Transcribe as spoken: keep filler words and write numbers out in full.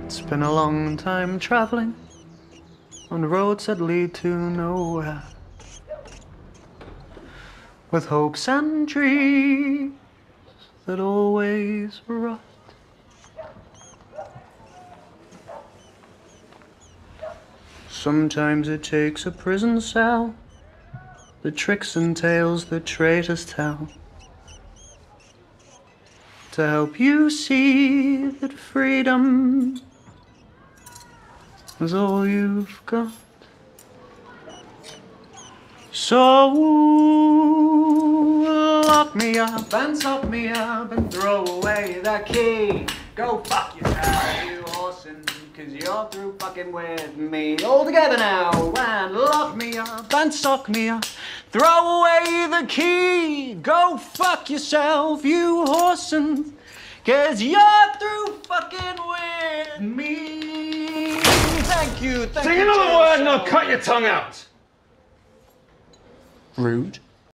It's been a long time traveling on roads that lead to nowhere, with hopes and dreams that always rust. Sometimes it takes a prison cell, the tricks and tales that traitors tell, to help you see that freedom is all you've got. So lock me up and top me up and throw away the key. Go fuck yourself, you horsin', cause you're through fucking with me. All together now, and lock me up and sock me up. Throw away the key. Go fuck yourself, you horsin', cause you're through fucking with me. Thank you, thank Say you. another word and I'll cut your tongue out. Rude.